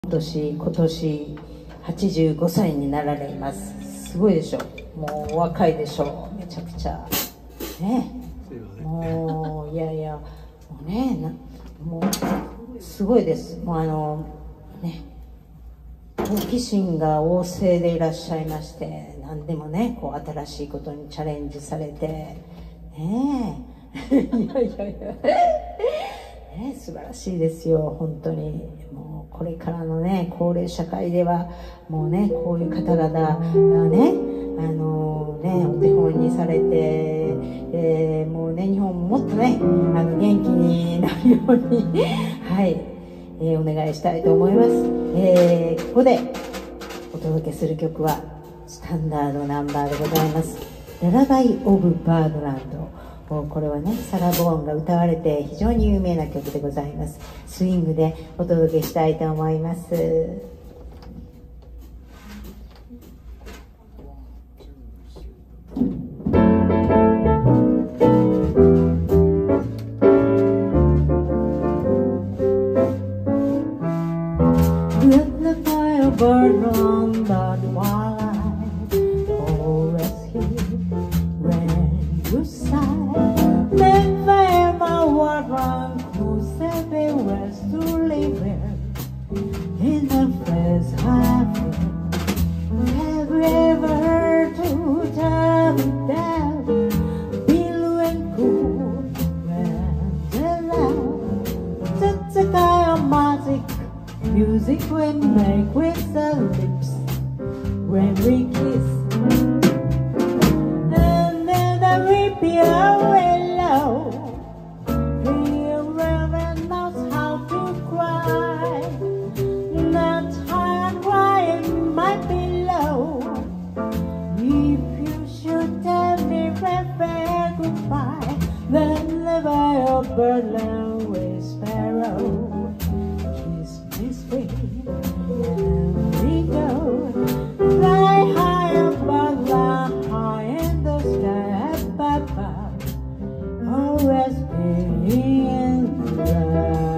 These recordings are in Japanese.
今年85歳になられます。すごいでしょ。もうお若いでしょ。めちゃくちゃね。もういやいや、もうね、もうすごいです。もうね、好奇心が旺盛でいらっしゃいまして、何でもね、こう新しいことにチャレンジされてねえいやいやいやね、素晴らしいですよ、本当に。もうこれからのね、高齢社会ではもうね、こういう方々がね、お手本にされて、もうね、日本ももっとね、元気になるようにはい、お願いしたいと思います。ここでお届けする曲はスタンダードナンバーでございます。Lullaby of Birdland。これはね、サラ・ボーンが歌われて非常に有名な曲でございます。スイングでお届けしたいと思います。Lullaby of Birdland, the twilight, always here when you sigh. In the first half, have you ever heard to tell me that blue and cool when the loud, that's a kind of music we make with the lips when we kiss, and then I rip you away low. Lullaby of Birdland with sparrow, kiss me sweet, and we go fly high above, high in the sky, above, always be in love.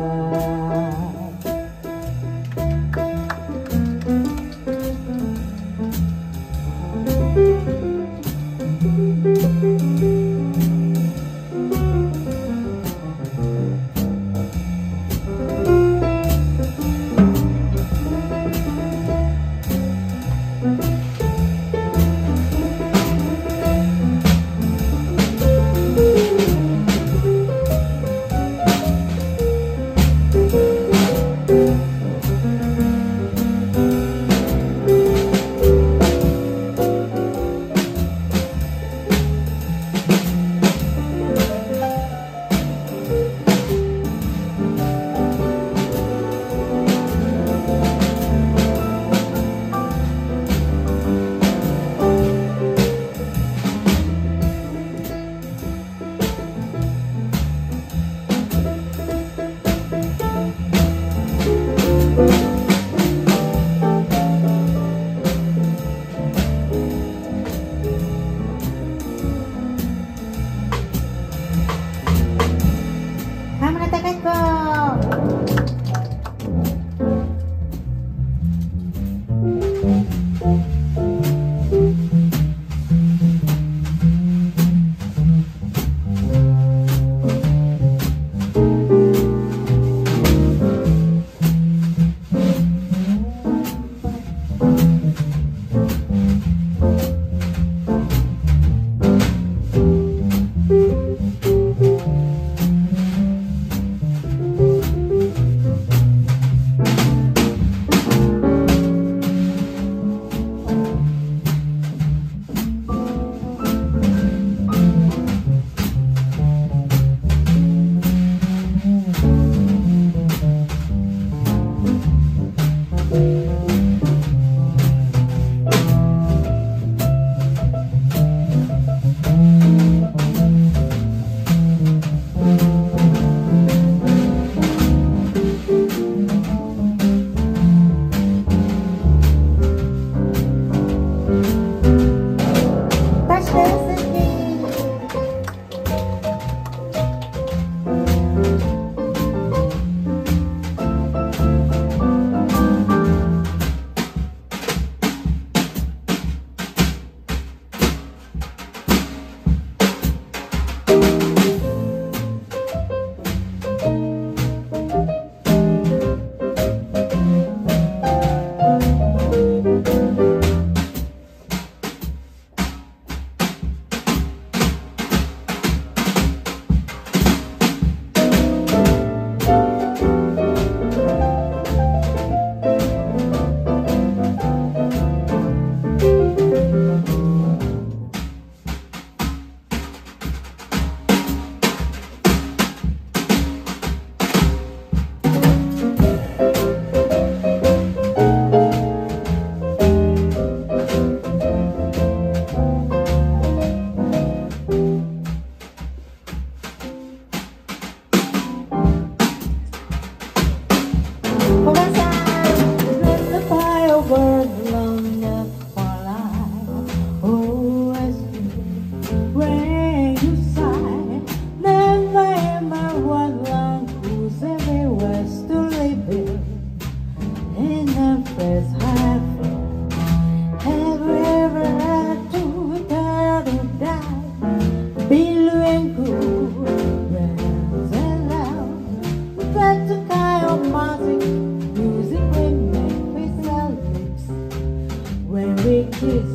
always happy. Have you ever had to turn or die? Bill and cool, friends and love. That's the kind of music we make with our lips when we kiss.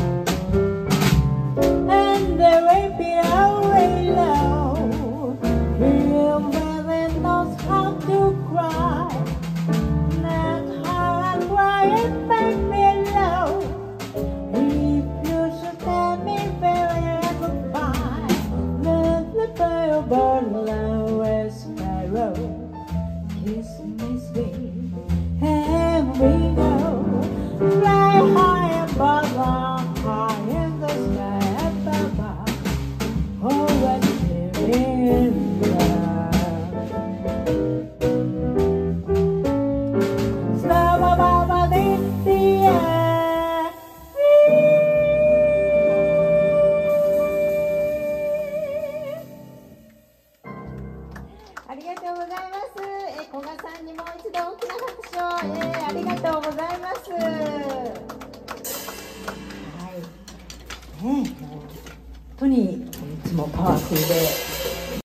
And the rapier away low, real women knows how to cry. Not how I cry and make me low. If you should tell me very goodbye, Lullaby of Birdland, where's my road? Kiss me sweet, and we go. Fly high above, high in the sky above. Always living in love. Snow above in the air. ありがとうございます。古賀さんにもう一度大きな拍手を、ありがとうございます。はい。ね、もう本当にいつもパワフルで。